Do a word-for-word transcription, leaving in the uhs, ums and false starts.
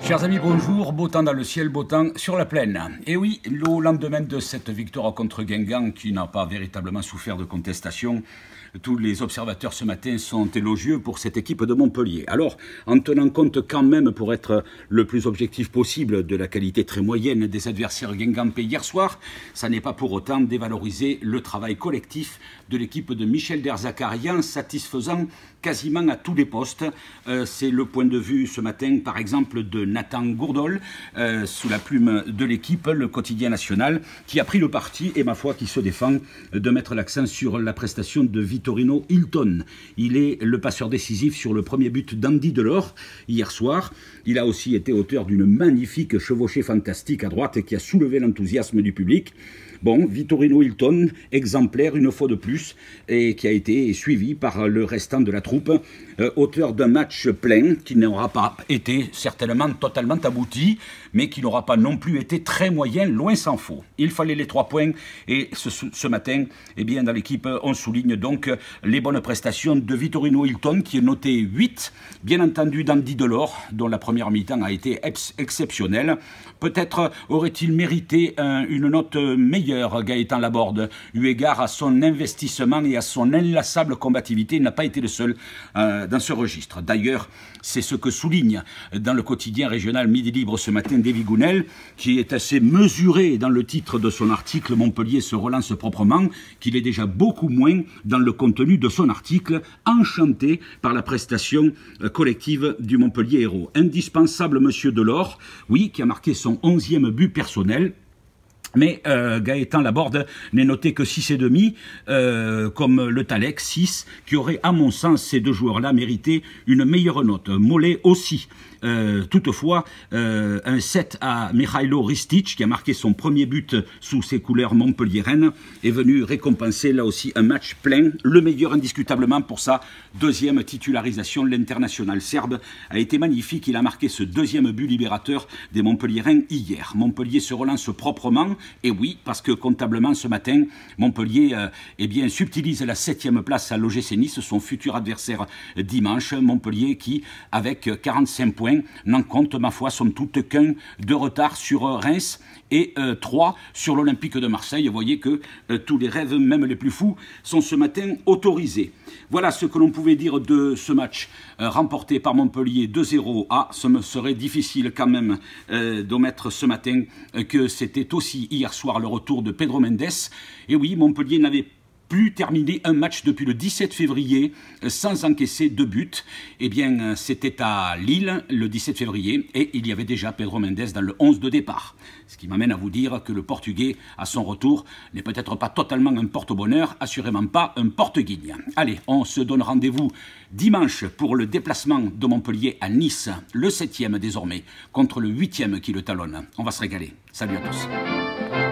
Chers amis, bonjour. Beau temps dans le ciel, beau temps sur la plaine. Et oui, au lendemain de cette victoire contre Guingamp, qui n'a pas véritablement souffert de contestation, tous les observateurs ce matin sont élogieux pour cette équipe de Montpellier. Alors, en tenant compte quand même, pour être le plus objectif possible, de la qualité très moyenne des adversaires guingampais hier soir, ça n'est pas pour autant dévaloriser le travail collectif de l'équipe de Michel Derzakarian, satisfaisant quasiment à tous les postes. Euh, C'est le point de vue ce matin, par exemple, de Nathan Gourdol, euh, sous la plume de l'équipe, le quotidien national, qui a pris le parti, et ma foi, qui se défend de mettre l'accent sur la prestation de Vitorino Hilton. Il est le passeur décisif sur le premier but d'Andy Delors hier soir. Il a aussi été auteur d'une magnifique chevauchée fantastique à droite qui a soulevé l'enthousiasme du public. Bon, Vitorino Hilton, exemplaire une fois de plus, et qui a été suivi par le restant de la troupe, euh, auteur d'un match plein qui n'aura pas été certainement totalement abouti, mais qui n'aura pas non plus été très moyen, loin s'en faut. Il fallait les trois points, et ce, ce matin, eh bien, dans l'équipe, on souligne donc les bonnes prestations de Vitorino Hilton, qui est noté huit, bien entendu d'Andy Delors, dont la première mi-temps a été ex exceptionnelle. Peut-être aurait-il mérité un, une note meilleure, Gaëtan Laborde, eu égard à son investissement et à son inlassable combativité. Il n'a pas été le seul euh, dans ce registre. D'ailleurs, c'est ce que souligne dans le quotidien régional Midi Libre ce matin Davy Gounel, qui est assez mesuré dans le titre de son article « Montpellier se relance proprement », qu'il est déjà beaucoup moins dans le contenu de son article, enchanté par la prestation collective du Montpellier héros. Indispensable Monsieur Delors, oui, qui a marqué son onzième but personnel. Mais euh, Gaëtan Laborde n'est noté que six et demi, euh, comme le Talek, six, qui aurait, à mon sens, ces deux joueurs-là mérité une meilleure note. Mollet aussi. Euh, toutefois, euh, un sept à Mihailo Ristic, qui a marqué son premier but sous ses couleurs montpelliéraines, est venu récompenser là aussi un match plein. Le meilleur indiscutablement pour sa deuxième titularisation. L'international serbe a été magnifique. Il a marqué ce deuxième but libérateur des Montpelliérains hier. Montpellier se relance proprement. Et oui, parce que comptablement ce matin, Montpellier euh, eh bien, subtilise la septième place à l'O G C Nice, son futur adversaire dimanche. Montpellier qui, avec quarante-cinq points, n'en compte, ma foi, somme toute qu'un de retard sur Reims et euh, trois sur l'Olympique de Marseille. Vous voyez que euh, tous les rêves, même les plus fous, sont ce matin autorisés. Voilà ce que l'on pouvait dire de ce match euh, remporté par Montpellier deux zéro. Ah, ce me serait difficile quand même euh, d'omettre ce matin euh, que c'était aussi hier soir le retour de Pedro Mendes. Et oui, Montpellier n'avait plus terminé un match depuis le dix-sept février sans encaisser de but. Eh bien, c'était à Lille le dix-sept février et il y avait déjà Pedro Mendes dans le onze de départ. Ce qui m'amène à vous dire que le Portugais, à son retour, n'est peut-être pas totalement un porte-bonheur, assurément pas un porte-guigne. Allez, on se donne rendez-vous dimanche pour le déplacement de Montpellier à Nice, le septième désormais, contre le huitième qui le talonne. On va se régaler. Salut à tous.